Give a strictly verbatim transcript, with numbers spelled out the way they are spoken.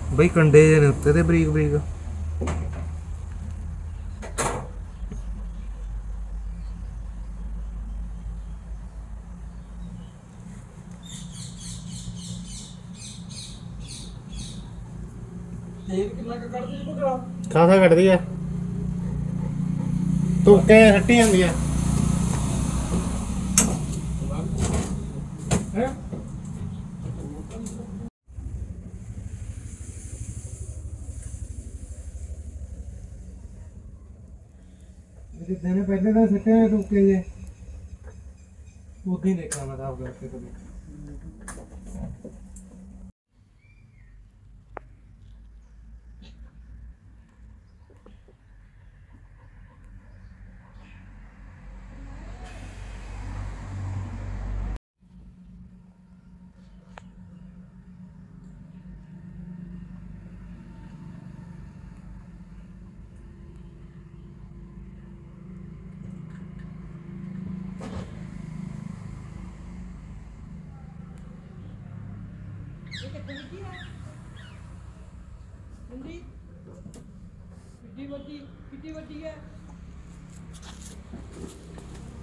ਬਈ ਕੰਡੇ ਜਿਹੇ ਨੇ ਉੱਤੇ ਤੇ ਬਰੀਕ ਬਰੀਕ। ਖਾਸਾ ਕੱਢਦੀ ਆ, ਤੁੱਕੇ ਹੱਟੀ ਜਾਂਦੀ ਆ। ਜਿੱਦਾਂ ਨੇ ਪਹਿਲੇ ਤਾਂ ਸਿੱਟੇ ਨੇ ਤੁੱਕੇ ਜੇ, ਉਦਾਂ ਹੀ ਦੇਖਣਾ ਮੈਂ ਸਾਫ ਕਰਕੇ ਕਦੇ। कितनी बड़ी कितनी बड़ी है।